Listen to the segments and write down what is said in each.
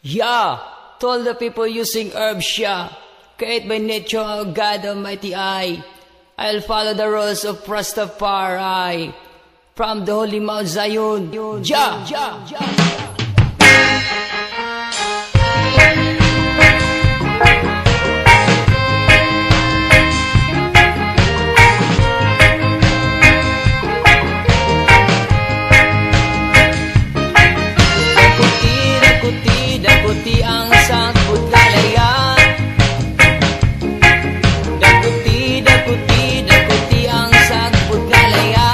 Yeah, to all the people using herbs, yeah, created by nature, oh God Almighty, I'll follow the rules of Rastafari from the holy Mount Zion. Yeah, yeah, yeah. Dakuti ang sangkot kalaya. Dakuti ang sangkot kalaya.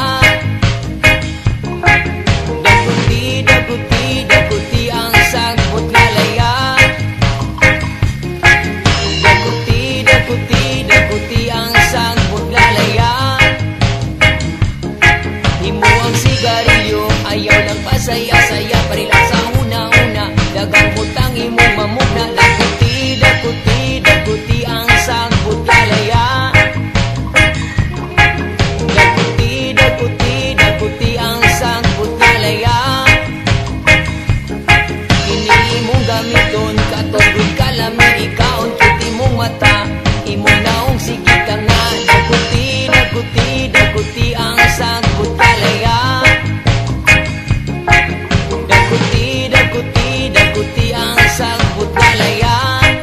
Dakuti ang sangkot kalaya. Dakuti ang sangkot kalaya. Imo ang sigarilyo, ayaw lang pasaya-saya, parilang sa una-una. Dagang butang imong mamugna. Dakuti ang sangkot kalaya. Dakuti ang sangkot kalaya. Kini imong gamiton, katulad kalami ikaon, kiti mong mata, imong naong sige ka nga. Dakuti ang sangkot kalaya. Dakuti ang sangkot kalaya.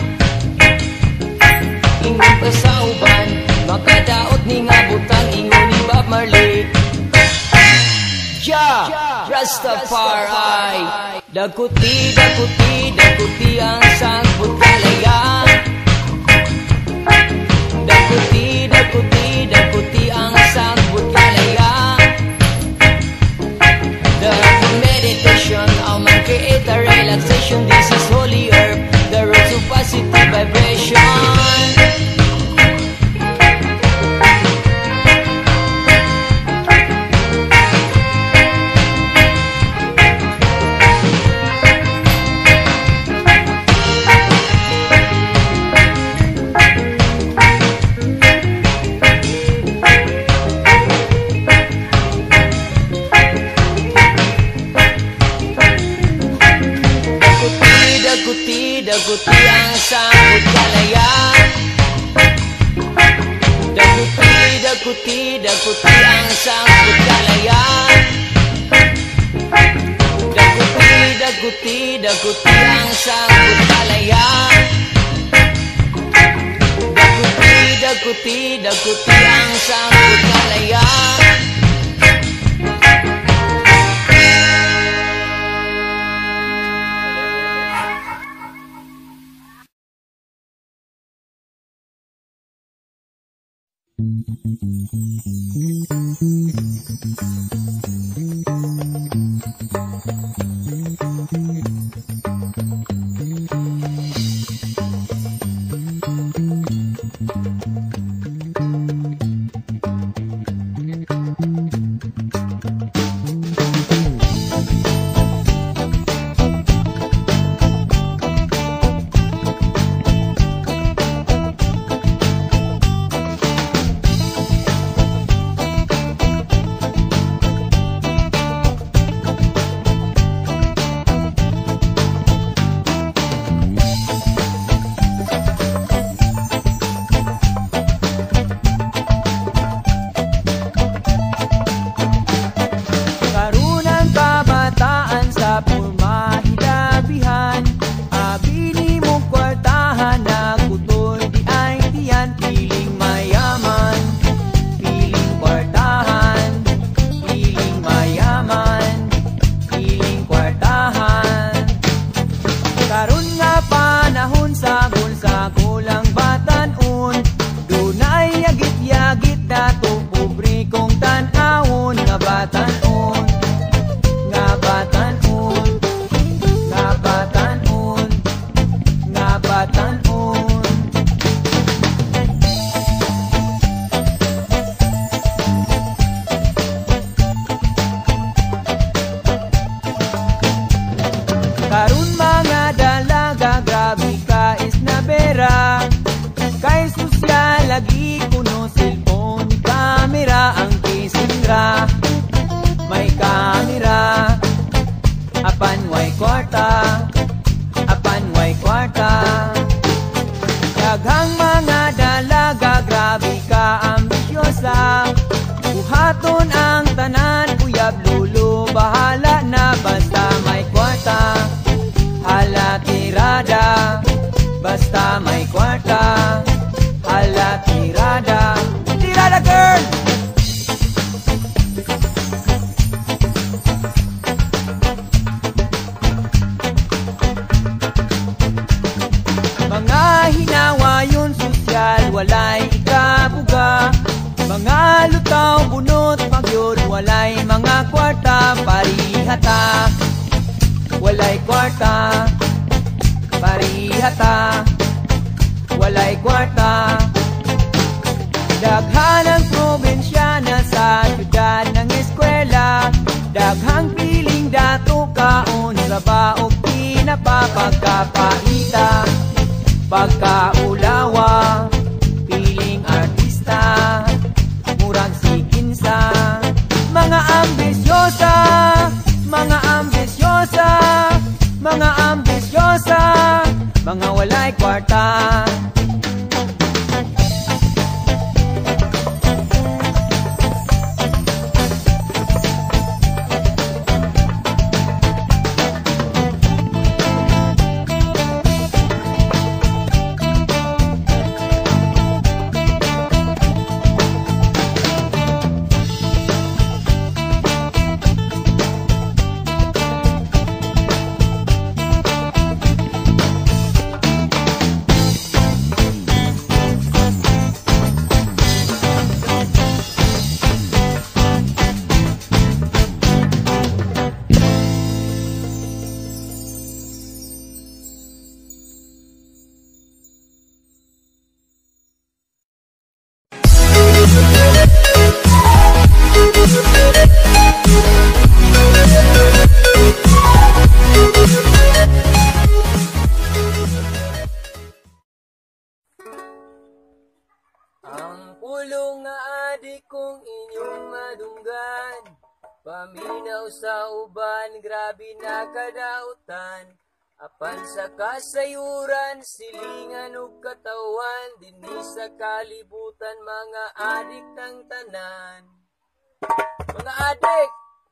Ingon pa sa uban, makadaot ni nga butang, ingon ni Bob Marley. Ja, Rastafari. Dakuti ang sangkot kalaya. Dakuti ang sangkot kalaya. The meditation, I'll create a relaxation. This is holy herb, the roots of positive vibration. Dakuti ang sangkot kalaya. Dakuti ang sangkot kalaya. Dakuti ang sangkot kalaya. Dakuti ang sangkot kalaya. Parihata, walay kwarta. Parihata, walay kwarta. Daghang ang probinsya na sa syudad ng eskwela. Daghang piling dato kaon sa baog pinapapagkapaita. Pagkaulawa, piling artista, murang si Kinsa. Mga ambisyosa, mga ambisyosa, mga ambisyosa, mga walay kwarta. Pulong nga adik kong inyong madunggan, paminaw sa uban, grabe na kadautan. Apan sa kasayuran, silingan ug katawan, dinhi sa kalibutan, mga adik ng tanan. Mga adik!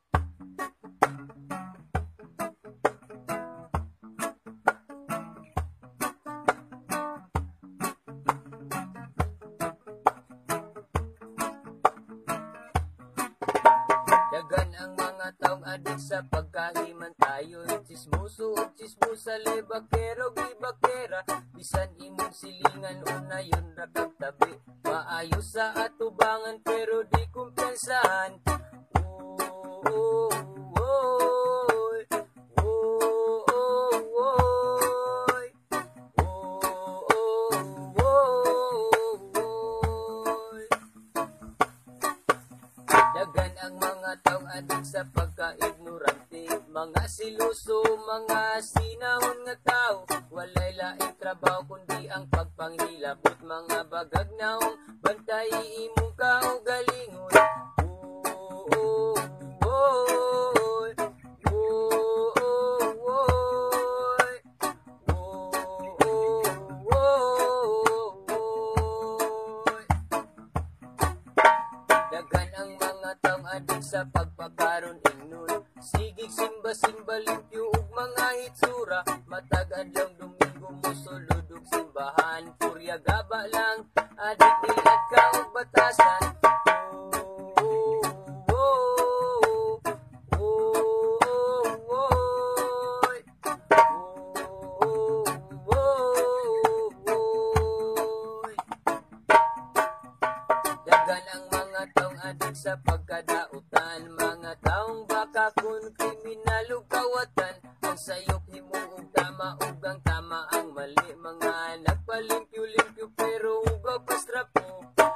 Dagan ang mga taong adik sa pagkahimantayon, chismoso o chismosa, lebakero, gibakera. Bisan imong silingan, unayon rakag tabi, maayo sa atubangan pero di kumpiyansahan. Dagan ang mga taong adik sa pagka-ignorante, mga siluso, mga sinahon nga tao. Walay laing trabaho kundi ang pagpanghilabot, mga bagagnaong bantay imong kaugalingon. Dagan ang mga taong adik sa pagpakaroon ingnon, sigig simba-simba, limpyo ug mga hitsura. Matag adlaw Domingo musulod ug simbahan, purya gaba lang adik nilad ka ug batasan. Dagan ang mga taong adik sa pagkadautan, mga taong baka kun kriminal ug kawatan. Ang sayop himuog tama ug ang tama ang mali, mga nagpalimpyo-limpyo pero ugaw pastrapo.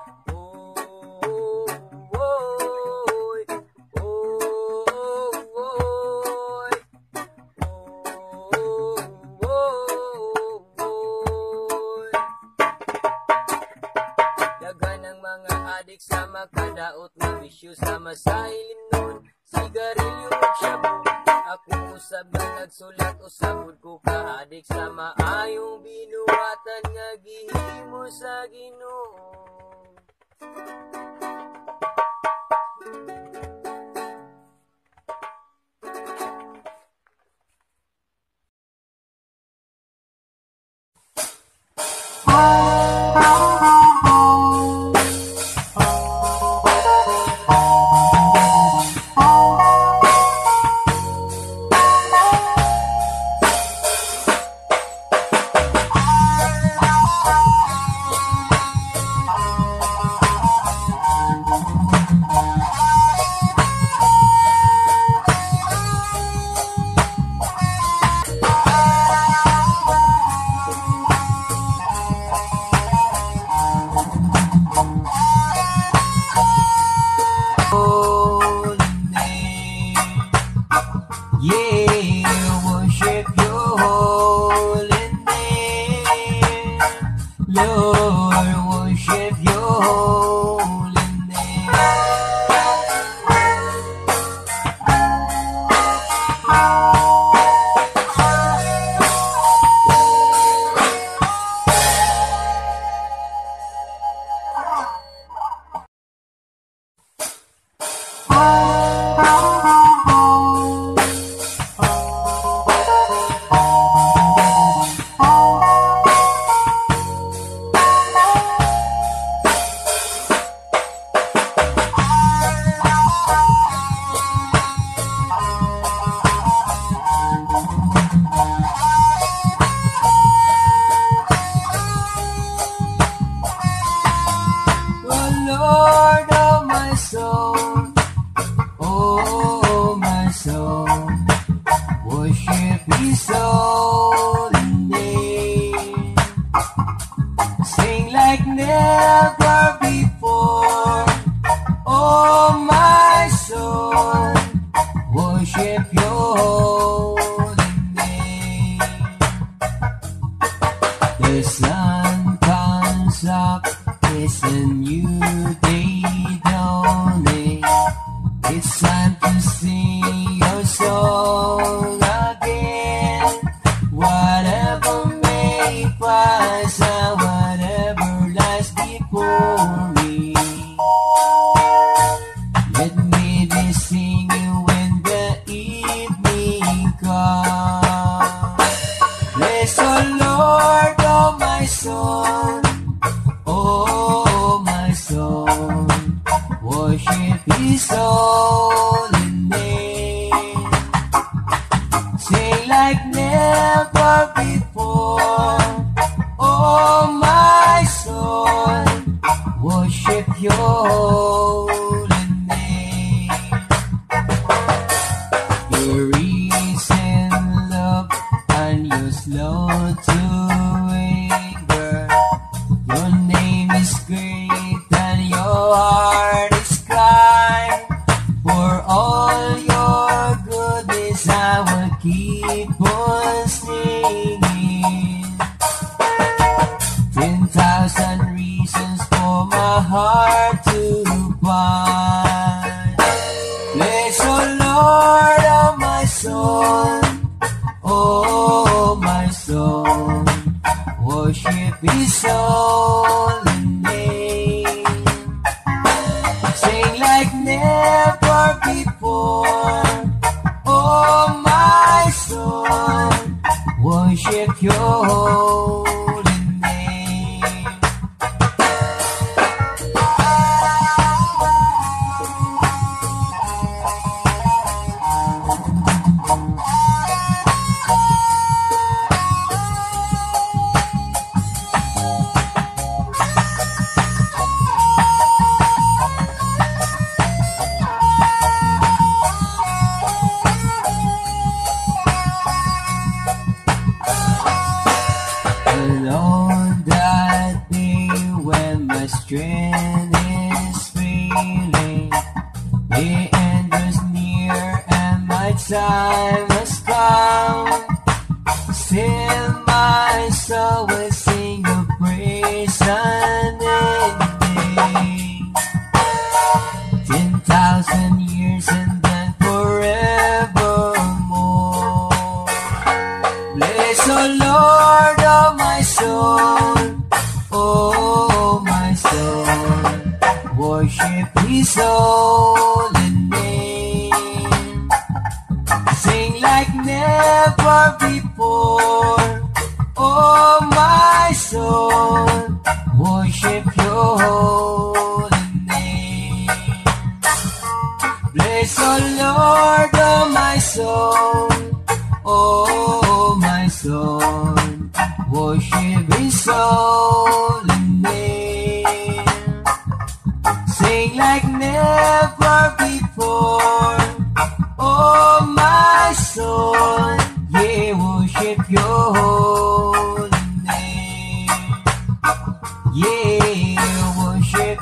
Dagan ang mga adik sa makadaot nga bisyo, sama sa ilinon, sigarilyo ug shabu. Ako usab na nagsulat, usabod ko ka adik sa maayong binuhatan nga gihimo sa Ginoo. Yeah, worship your holy name. Lord, worship your holy name.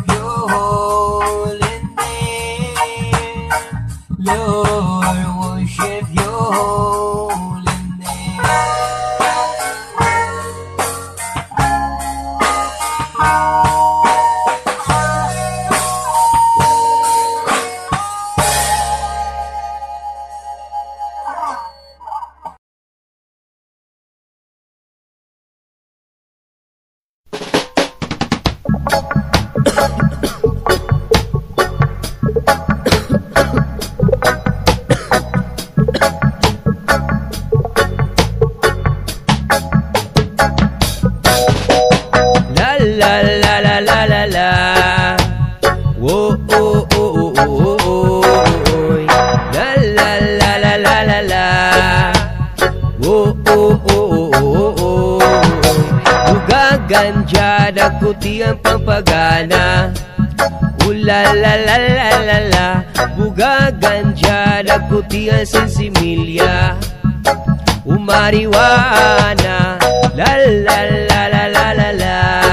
Lord, worship worship your holy name. Ganja dakuti ang pampagana. La la la la la la. Buga ganja dakuti ang sensimilya. Umariwana. La la la la la la la.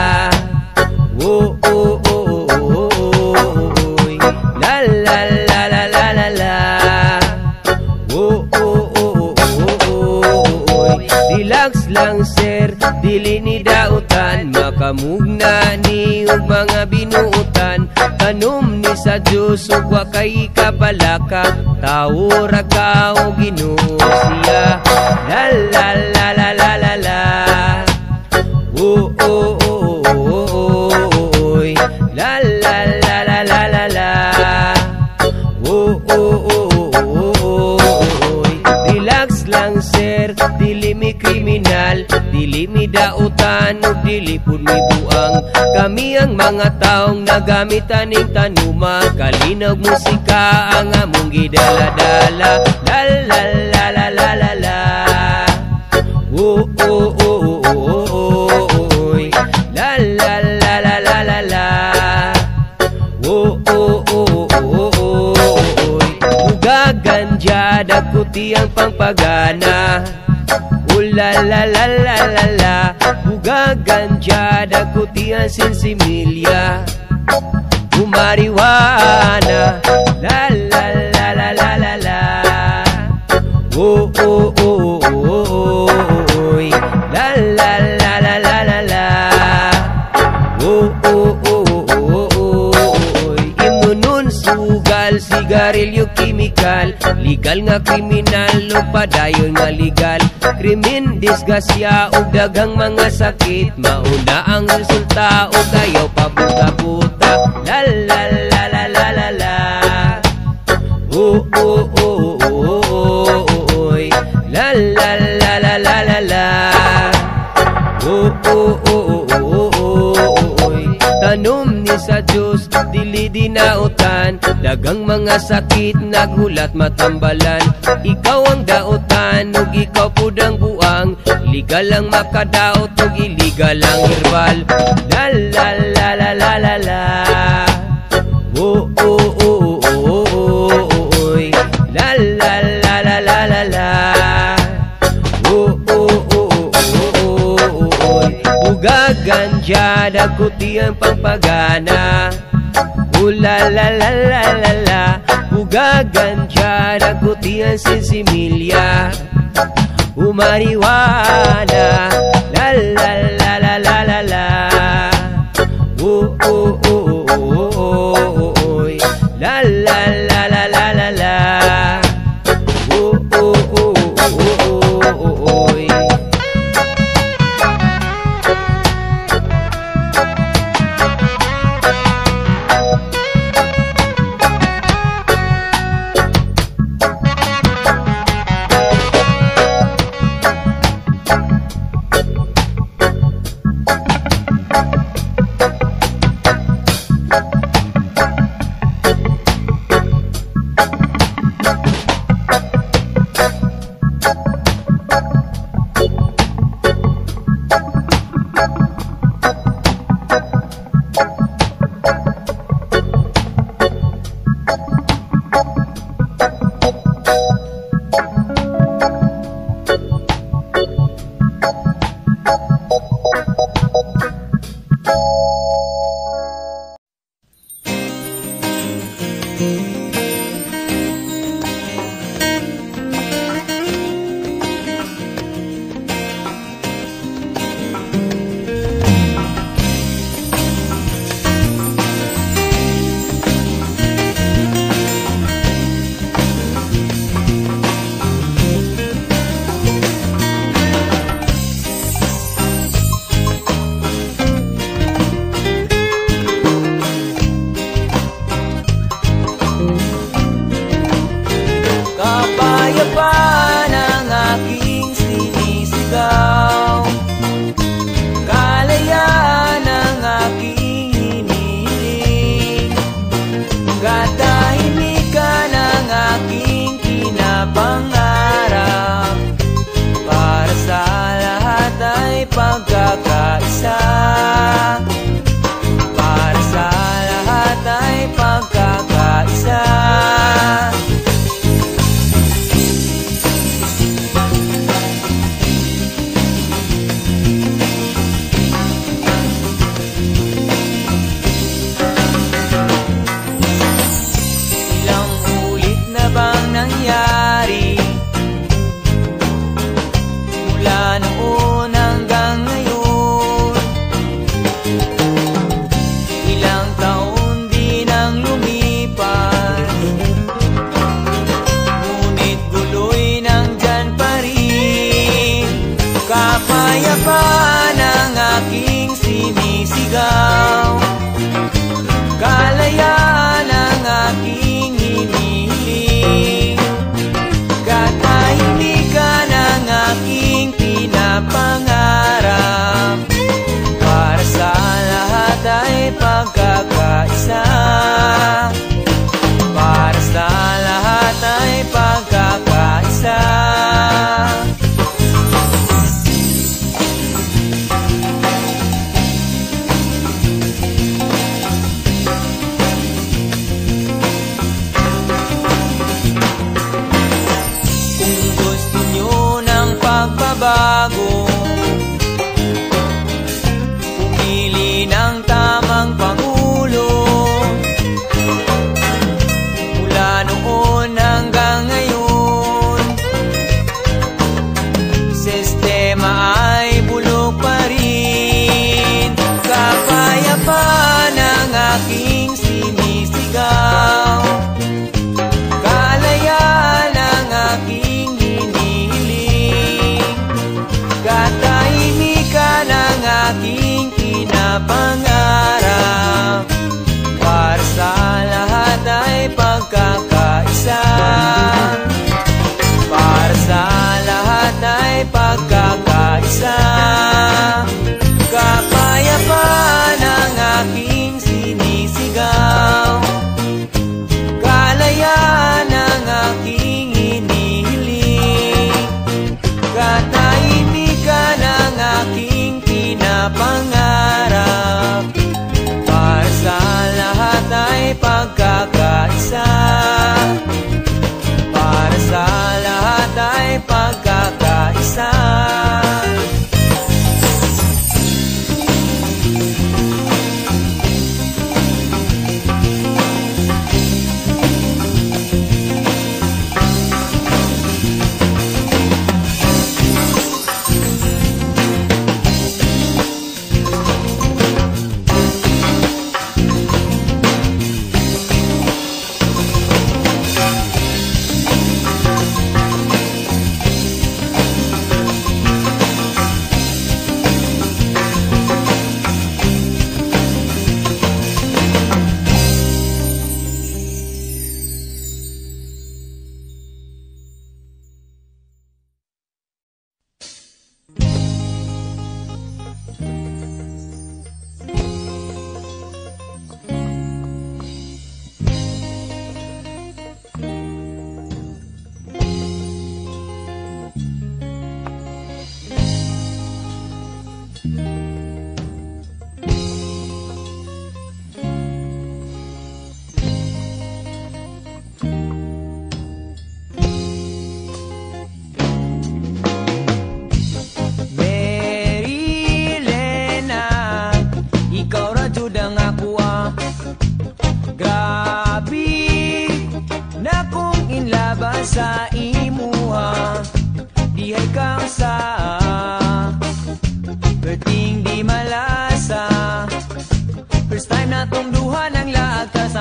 Oh oh oh oh oh. La la la la la la la. Oh oh oh oh oh. Relax lang sir, dili ni dautan, makamugna ni og mga binuutan. Tanom ni sa Diyos ug wa kay kabalaka, tawo ra ka o Ginoo siya. La la la la la la la. Oh oh oh oh oh. La la la la la la la. Oh oh oh oh oh. Relax lang sir, dili mi kriminal, dili mi dautan ug dili pud mi buang. Kami ang mga taong nagamit aning tanuma, kalinaw musika ang among gidala-dala. La la la la la la la. Oh oh oh oh oh. La la la la la la la. Oh oh oh oh oh. Buga ganja dakuti ang pampagana. La la la la la la. Buga ganja dakuti ang sensimilya. Umariwana. La la la la la la la. Oh oh oh oh oh. La la la la la la la. Oh oh oh oh oh. Imunun sugal, sigarilyo kimikal, legal nga kriminal o padayon nga legal. Krimen, disgasya o dagang mga sakit, mauna ang resulta o kayaw pabuta-buta. La la la la la la la. Oh oh oh oh oh oh. La la la la la la la. Oh oh oh oh oh oh. Tanom ni sa Diyos, dili dinautan, dagang mga sakit naghulat matambalan. Ikaw ang dautan ug ikaw pud ang buang, legal ang makadaot ug illegal ang herbal. La la la la la la la. Oh oh oh oh oh oh. La la la la la la la. Oh oh oh oh oh. Buga ganja dakuti ang pampagana. La la la la la la. Buga ganja dakuti ang sensimilya. Umariwana. La la la la la la la. Oh oh oh oh oh oh. La la la la la la la. Oh oh oh oh oh oh.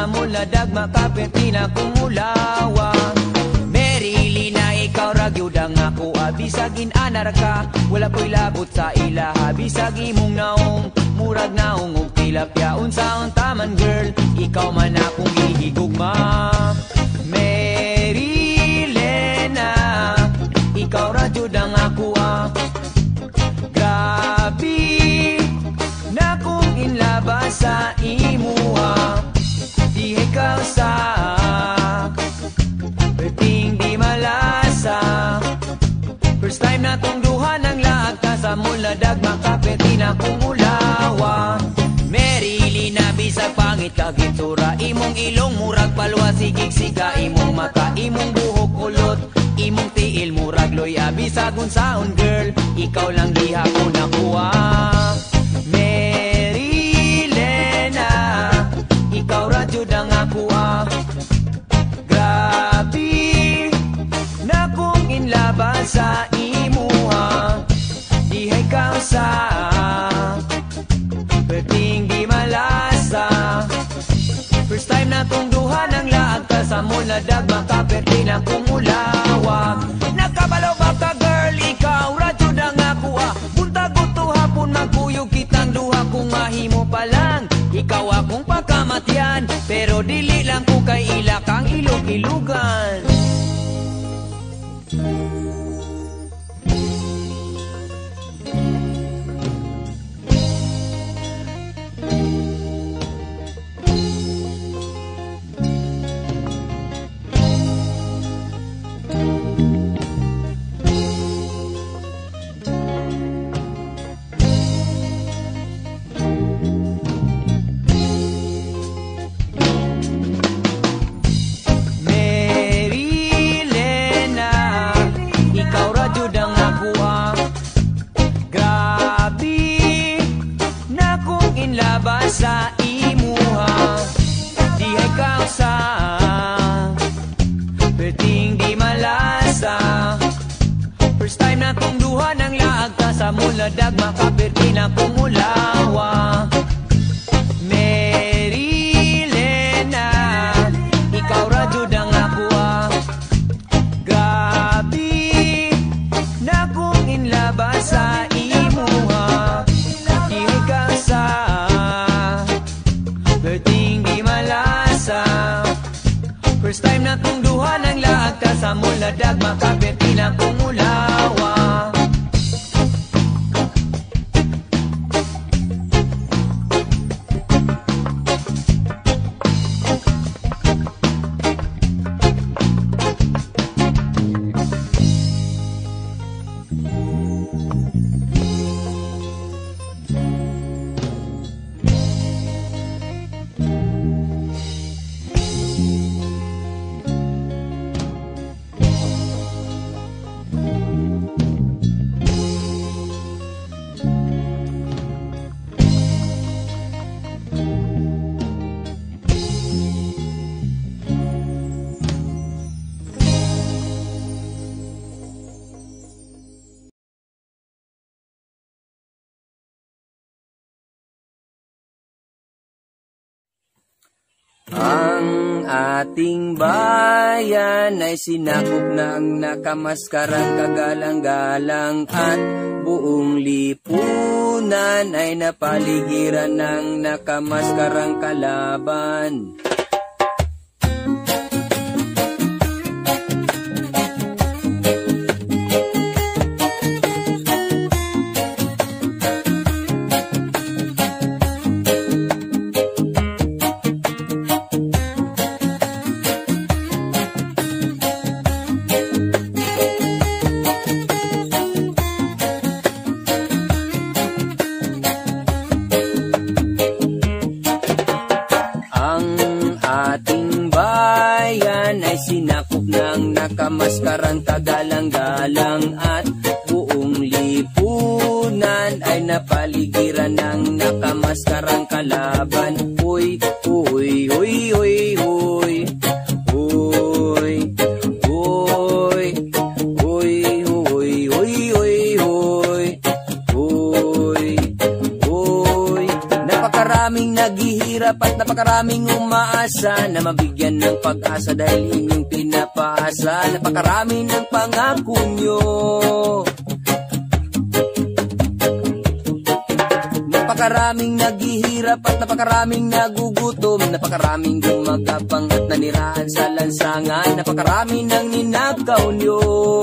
sa mula dagma kapit kinakumulawa. Merili na ikaw ragyudang ako bisagin anar ka, wala ko'y labot sa ilaha. Bisag imong naong, murag naong og tilapia. Unsaon taman girl, ikaw man akong ihigugma. Merilena, ikaw ragyudang ako grabe na kung inlaba sa imuha. Di ikaw sa perting di malasa. First time na tong duha ng laag ka sa mula dagma kapit inakong ulawa. Merili na bisag pangit kagitsura, imong ilong murag palwa sigig siga, imong mata imong buhok kulot, imong tiil murag loya. Bisag unsaon girl, ikaw lang diha ko nakuha. Merilena, ikaw radyod ang ako grabe na kung inlaba sa imuha. Dihay ikaw sa perting di malasa. First time na tong duha ng laag ka sa mula dagma kapit na kumulawa. Nakabalaw ba ka girl, ikaw radyod ang ako buntag uto hapon magkuyog kitang duha kung mahimo pa lang. Ikaw akong pagkamatyan, pero dili lang ko kay ila kang ilog-ilugan. Sa imuha, dihay ikaw sa perting di malasa. First time na tong duha ng laag ka sa mula dagma kapit kinakumulawa. Merilena, ikaw radyod ang ako grabe na kung inlaba sa imuha. Dihay ikaw sa perting di malasa. First time na kong duha ng laag ka sa mula dagma kapit kinakumulawa. Ang ating bayan ay sinakop ng nakamaskarang kagalang-galang at buong lipunan ay napaligiran ng nakamaskarang kalaban. Nakamaskarang kagalang-galang at buong lipunan ay napaligiran ng nakamaskarang kalaban. Uy, uy, uy, uy, uy, uy, uy, uy, uy, uy, uy, uy, uy, uy. Napakaraming naghihirap naghihirap at napakaraming umaasa na mabigyan ng pag-asa dahil inyong pinapaasa. Napakarami ng pangako nyo, napakaraming naghihirap at napakaraming nagugutom, napakaraming gumagapang at nanirahan sa lansangan, napakaraming nang ninakaw nyo.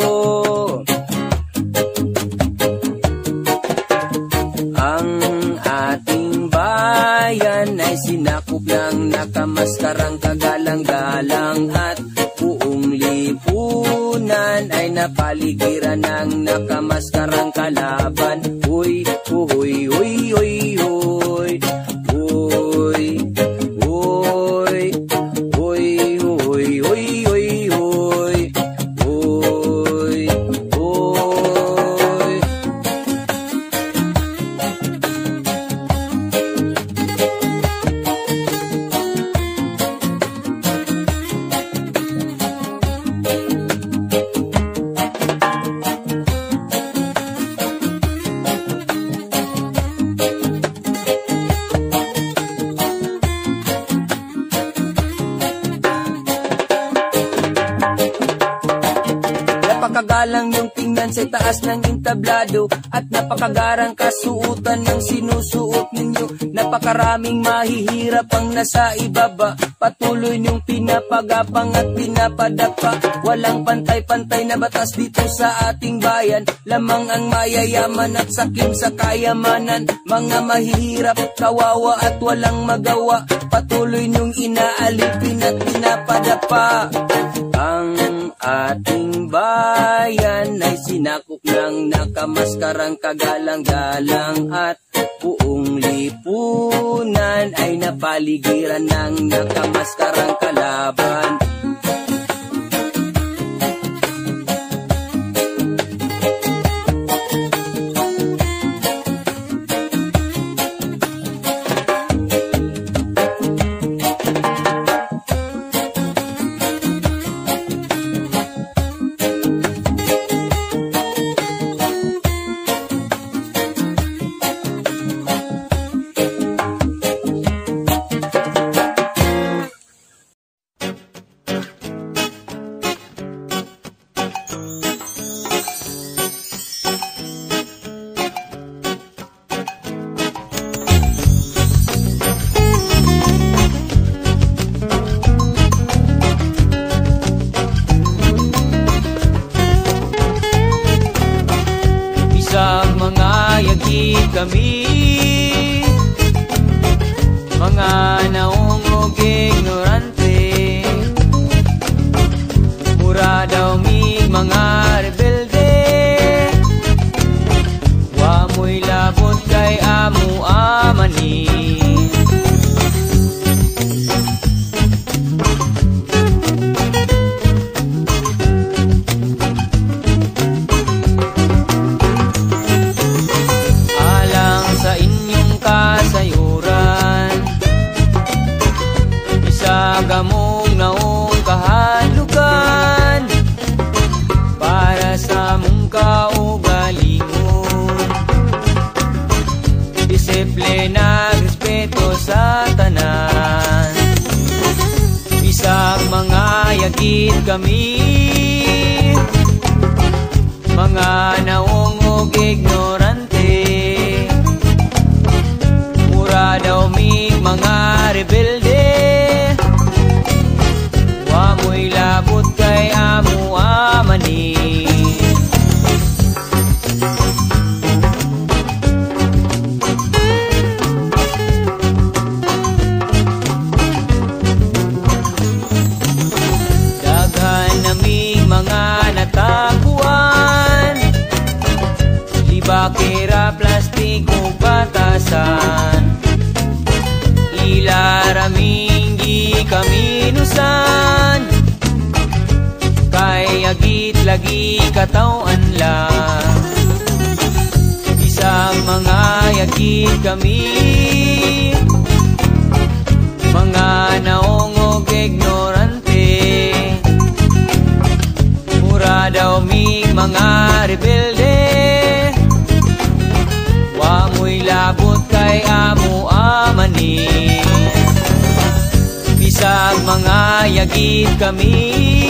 Ang ating bayan ay sinakop ng nakamaskarang kagalang-galang at buong lipunan ay napaligiran ng nakamaskarang kalaban. Uy, uy, uy, uy, uy, uy, uy, uy, uy, uy, uy, uy, uy, uy. Napakagalang yung tingnan sa taas ng entablado at napakagarang kasuotan ng sinusuot ninyo. Napakaraming mahihirap ang nasa ibaba, patuloy niyong pinapagapang at pinapadapa. Walang pantay-pantay na batas dito sa ating bayan, lamang ang mayayaman at sakim sa kayamanan. Mga mahihirap, kawawa at walang magawa, patuloy niyong inaalipin at pinapadapa. Ang ating bayan ay sinakop ng nakamaskarang kagalang-galang at buong lipunan ay napaligiran ng nakamaskarang kalaban. Kami mga naungog ignorante, mura daw mi mga rebelde, wa mo'y labot kay amu amani. Gamong naong kahalugan para sa mong kaugalingon, disiplina, respeto sa tanan. Bisag mga yagid kami, mga naong og ignorante, mura daw mig mga rebelde, wa mo'y labot kay amu amani. Daghan naming mga natakuan, libakira, plastik o batasan, ilaraming di kaminusan, kay agit lagi katawan lang. Isang mga yagit kami, mga naongog ignorante, mura daw mig mga rebelde, wa mo'y labot kay amo amani. Bisag mga yagit kami,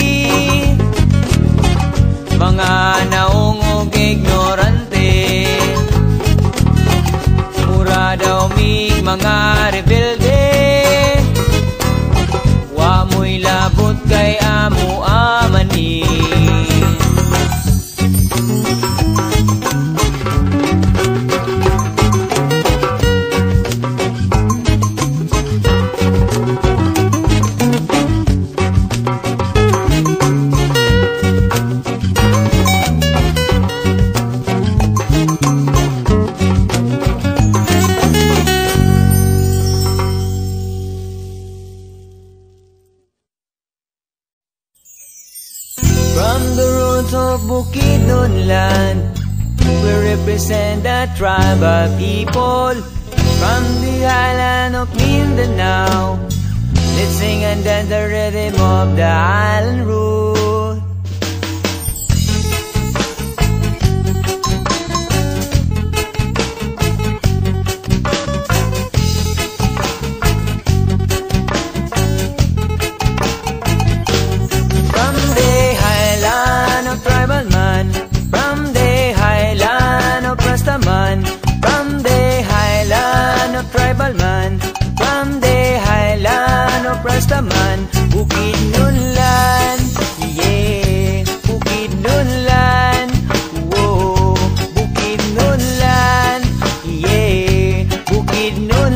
mga naong og ignorante. Mura daw mig mga rebelde, wa mo'y labot kay amo amani. From the roots of Bukidnon we represent the tribal people. From the island of Mindanao, let's sing and dance the rhythm of the island root. From the highland of tribal man, from the highland of Rastaman, from the highland of tribal man, from the highland of Rastaman, Bukidnon, yeah, Bukidnon, whoa, Bukidnon, yeah, Bukidnon.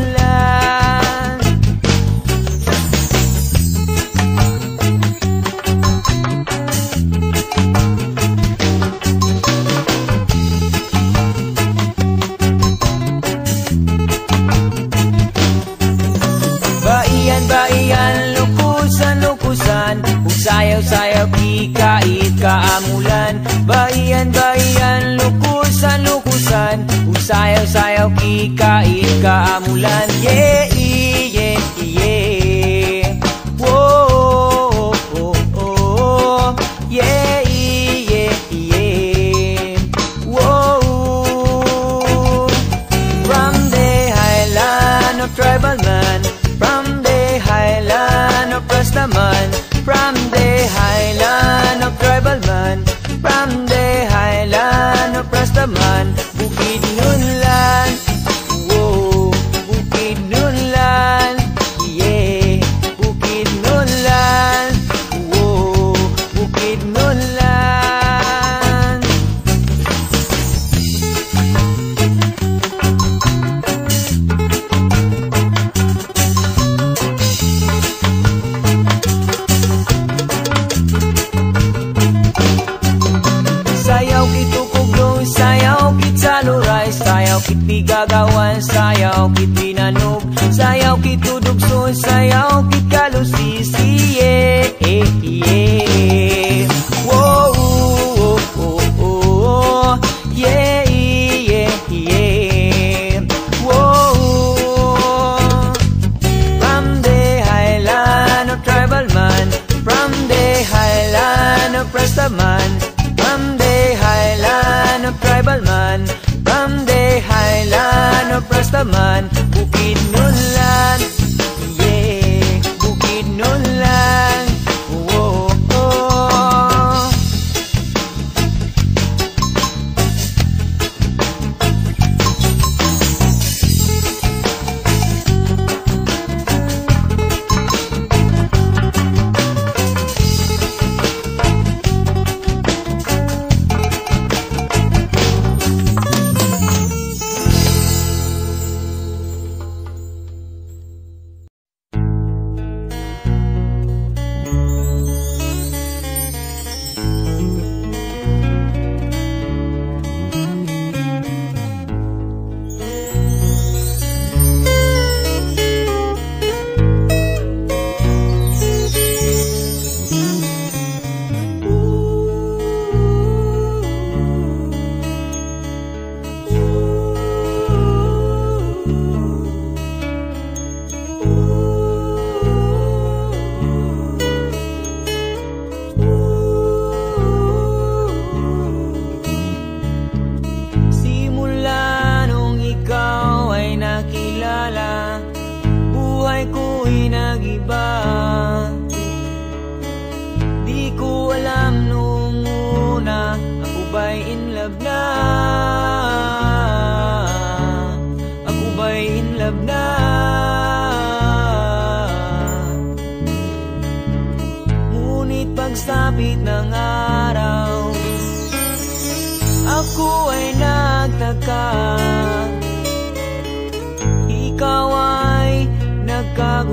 Baian, lukusan, lukusan, sayaw-sayaw, kikait, kaamulan. Baian, lukusan, lukusan, sayaw-sayaw, kikait, kaamulan. Yeah, yeah, yeah. Whoa, oh, oh, yeah, yeah, yeah. Whoa. From the highland of tribal man, from the highland of Rastaman, from the highland of tribal man, from the highland of Rastaman, Bukidnon, whoa, Bukidnon, yeah, Bukidnon, whoa, Bukidnon. Sayaw kit tukuglo, sayaw kit saluray, sayaw kit bigagawan, sayaw kit binanog, sayaw kit tudugson, sayaw kit kalusisi, yeah, yeah. Whoa, oh, oh, oh, yeah, yeah, yeah. Whoa. From the highland of tribal man, from the highland of Rastaman, from the highland of tribal man, from the highland of Rastaman, Bukidnon, yeah, Bukidnon, whoa, oh.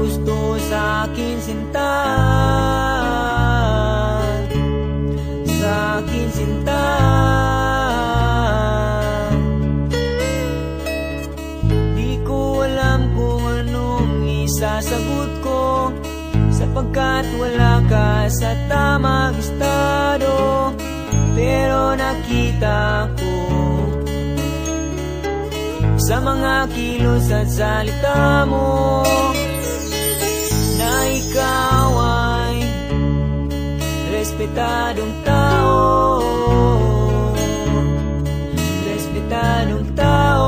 gusto sa akin sinta, sa akin sinta. Di ko alam kung anong isasagot ko, sapagkat wala ka sa tamang estado. Pero nakita ko sa mga kilos at salita mo na ikaw ay respetadong tao, respetadong tao.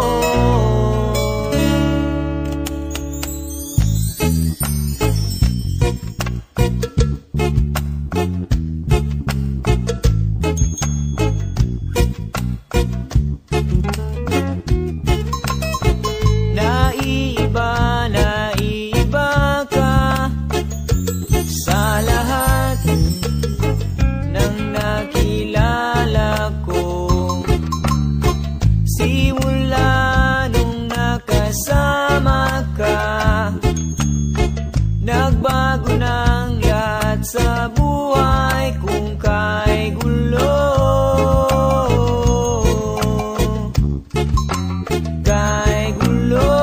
Nagbago ng lahat sa buhay kung kay gulo, kay gulo.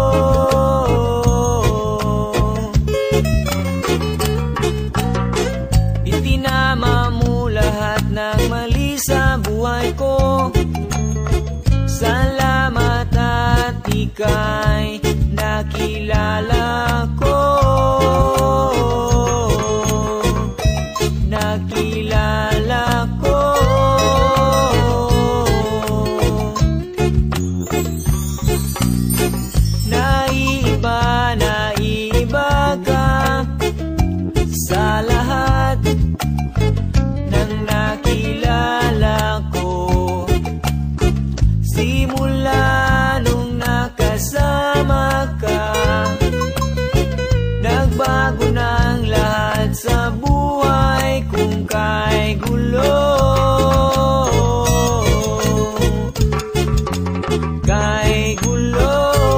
Itinama mo lahat ng mali sa buhay ko. Salamat at ika'y nakilala ko, nakilala ko. Naiiba, naiiba ka sa lahat ng nakilala ko. Simula nung nakasama ka, nagbago ng lahat sa buhay kung kay gulo, kay gulo.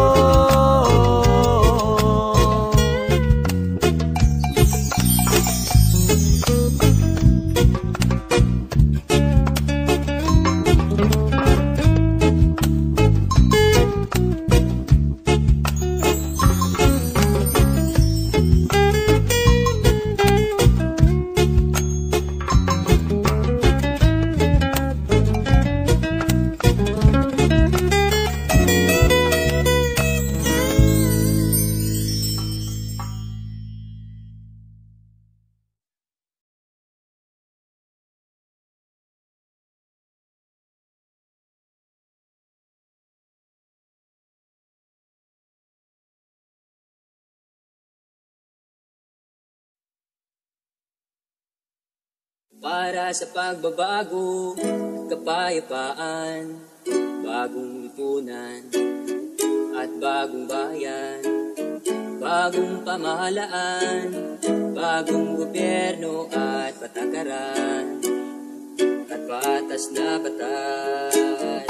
Para sa pagbabago, kapayapaan, bagong lipunan at bagong bayan, bagong pamahalaan, bagong gobyerno at patakaran, at patas na batas.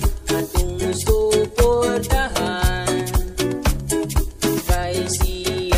Suportahan kay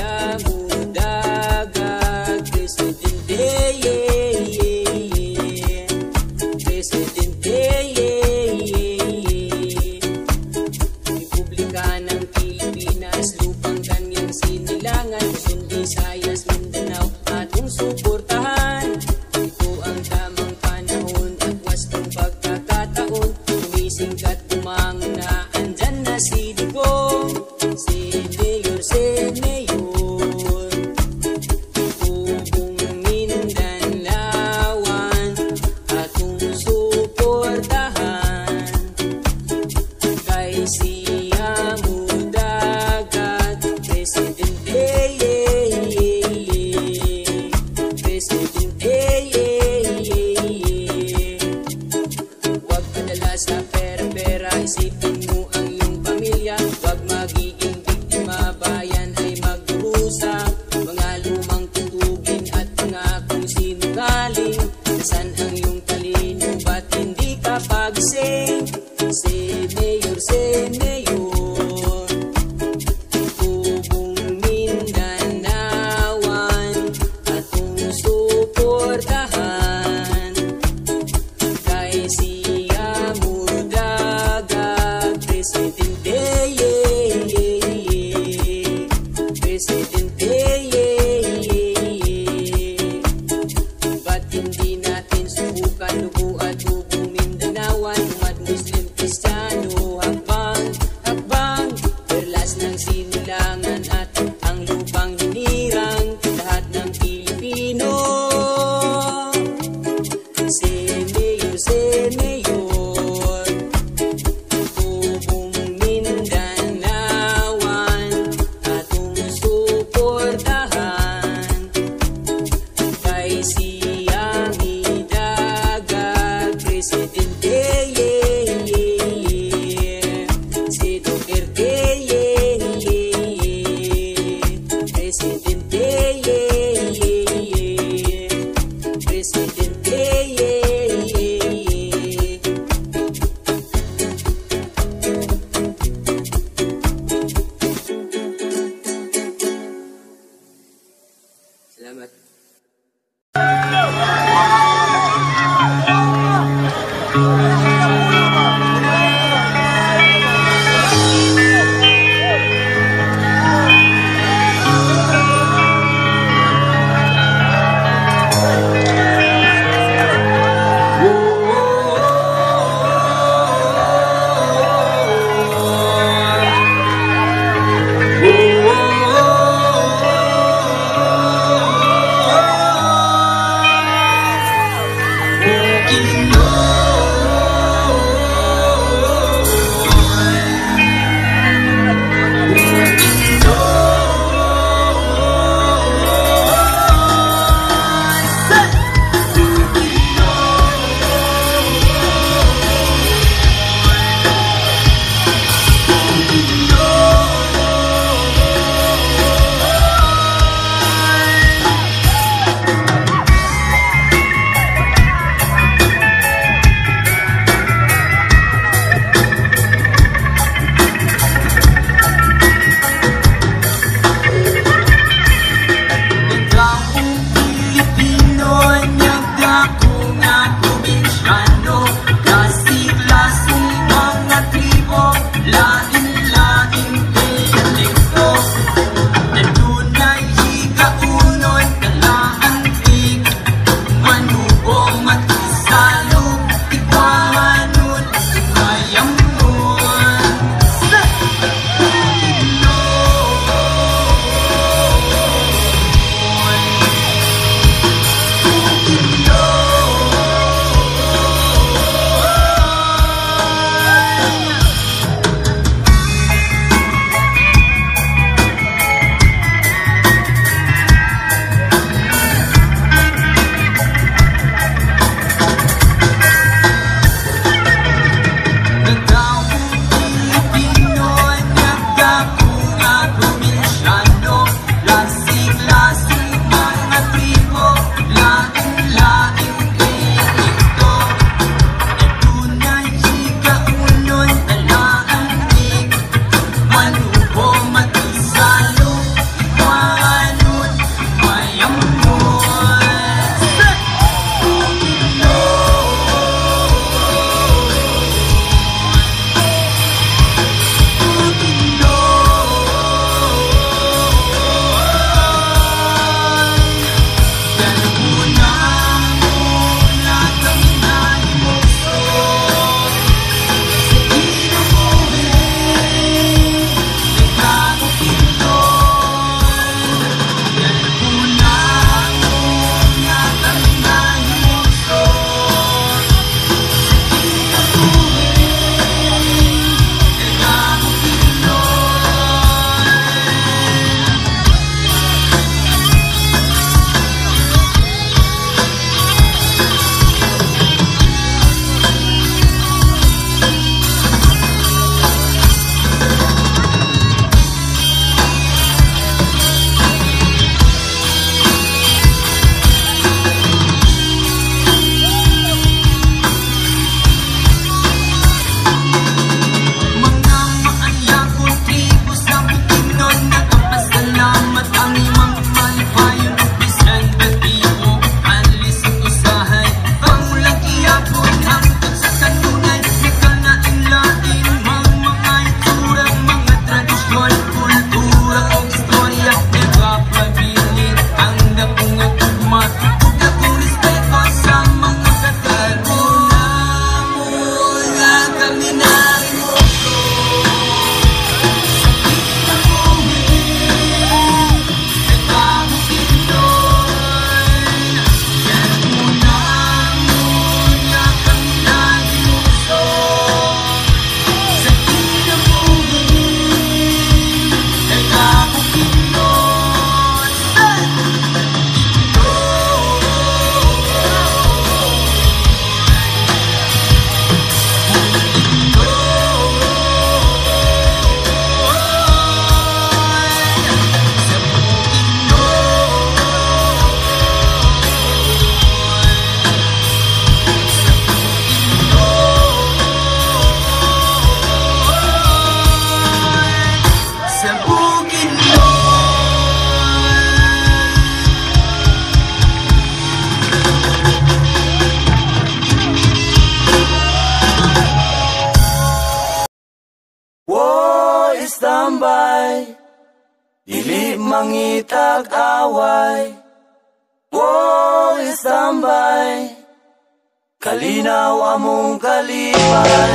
standby, dili mangitag away. Oh, standby, kalinaw among kalipay.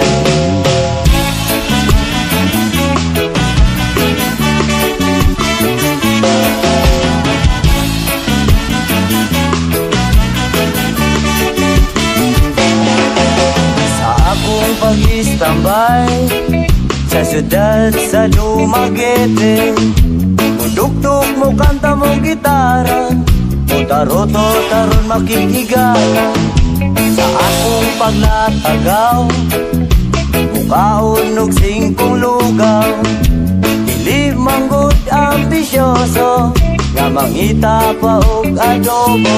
Sa akong pag-istambay sa syudad sa Dumaguete, mudugtog mo kanta mo gitara, mutaroto taron makikigala. Sa akong paglatagaw, mukaon og singkong lugaw, dili manggod ambisyoso, nga mangita pa og adobo.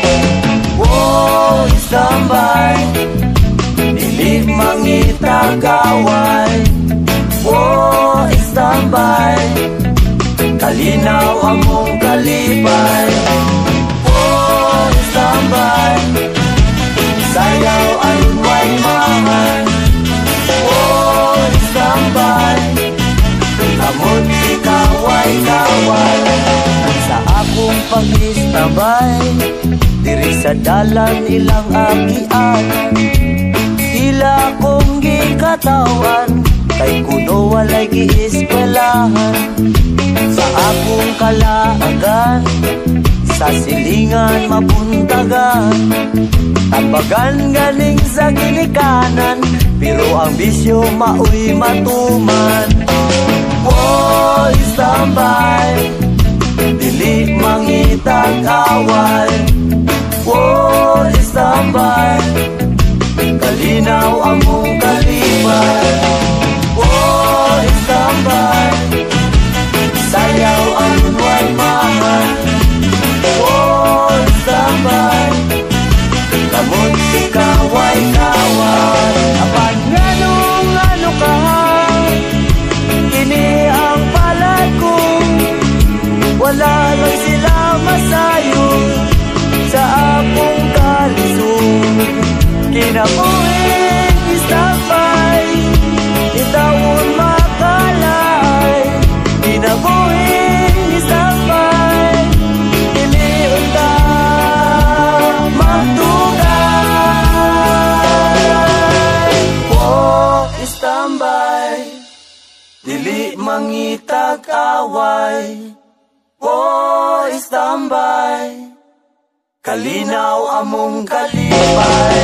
Oh, standby, dili mangita gaway. Oh, standby, kalinaw among kalipay. Oh, standby, sayaw aron way mahan. Oh, standby, kamot ikaway-kaway. Sa akong pag-istabay, diri sa dalan ilang agian, ila kong gikatawan, kay kuno walay giiskwelahan. Sa akong kalaagan, sa silingan mapuntagan, tabagan galing sa ginikanan, pero ang bisyo maoy matuman. Oh, standby, dili mangitag away. Oh, standby, kalinaw among kalipay. Oh, standby, sayaw aron way mahan. Oh, standby, kamot ikaway-kaway. Apan nganong ano ka, kini ang palad ko, wala lang sila masayo sa akong kalisod. Kinabuhin istambay, itawon makalay. Kinabuhin istambay, iliyon ka magtugay. Oh, istambay, dili mangitag away. Oh, standby, kalinaw among kalipay.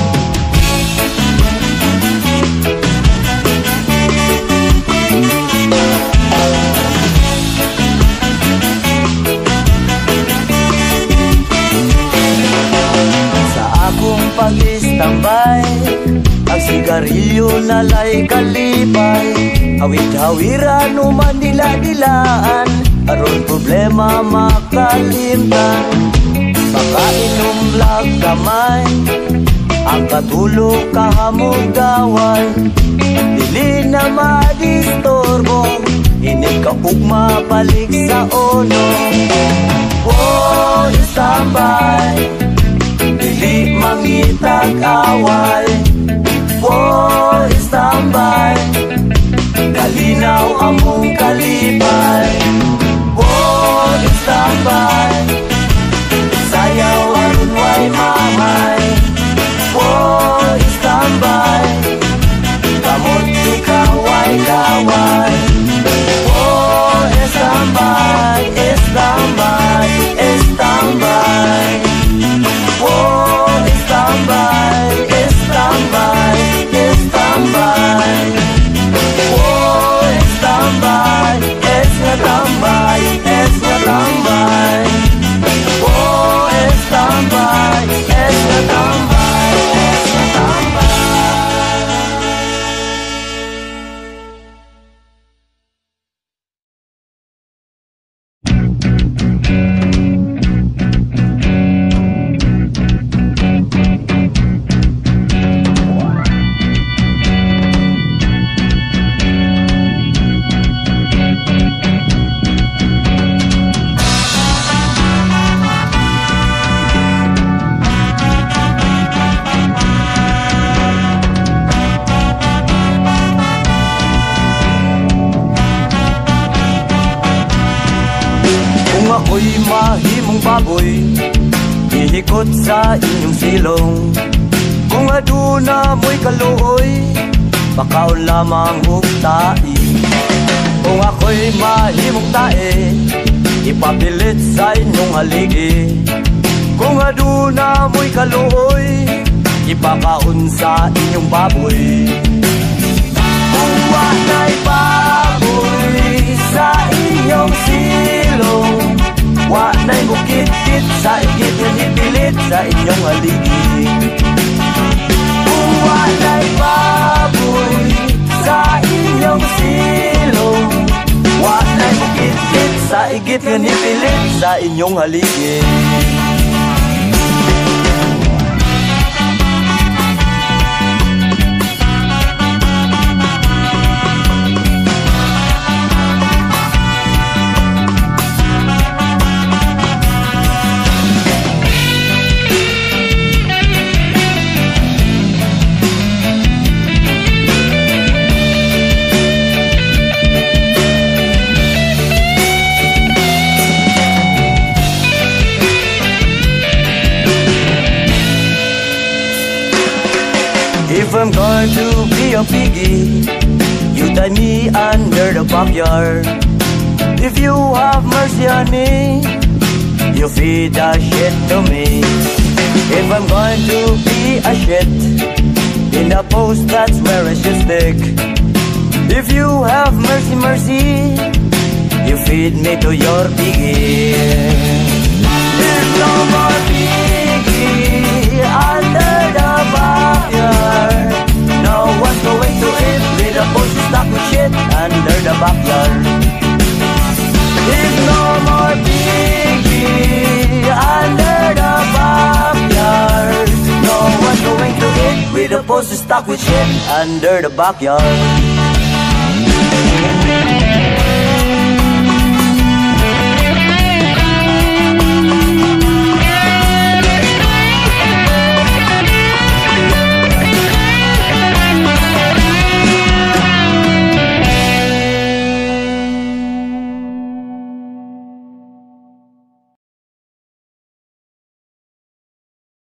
Sa akong pag-istambay, ang sigarilyo nalay kalipay. Awit-hawiran o manila-dilaan, aron problema makalimtan. Makainom lang kamay, ang katulog kahamog gaway. Dili na madistorbo, inig ka ugma balik sa ono. Oh, standby, dili mangitag away. Oh, standby, kalinaw among kalipay. Oh, standby, sayaw aron way mahay. Oh, standby, kamot ikaway-kaway. Oh, standby, standby, standby. Oh, standby, standby, standby. Oh, standby. ako'y mahimong baboy, ihikot sa inyong silong. Kung aduna mo'y kaluoy, bakaon lamang hugtai. Kung ako'y mahimong tae, ipapilit sa inyong haligi. Kung aduna mo'y kaluoy, ipakaon sa inyong baboy. Kung wana'y baboy sa inyong silong, wana'y bukit-kit sa igit nga ipilit sa inyong haligi. Kung wana'y baboy sa inyong silong, wana'y bukit-kit sa igit nga ipilit sa inyong haligi. If I'm going to be a piggy, you tie me under the backyard. If you have mercy on me, you feed the shit to me. If I'm going to be a shit, in the post that's where I should stick. If you have mercy, mercy, you feed me to your piggy. There's no more piggy under the backyard. No one's going to eat with a post stuck with shit under the backyard. There's no more piggy under the backyard. No one's going to eat with a post stuck with shit under the backyard.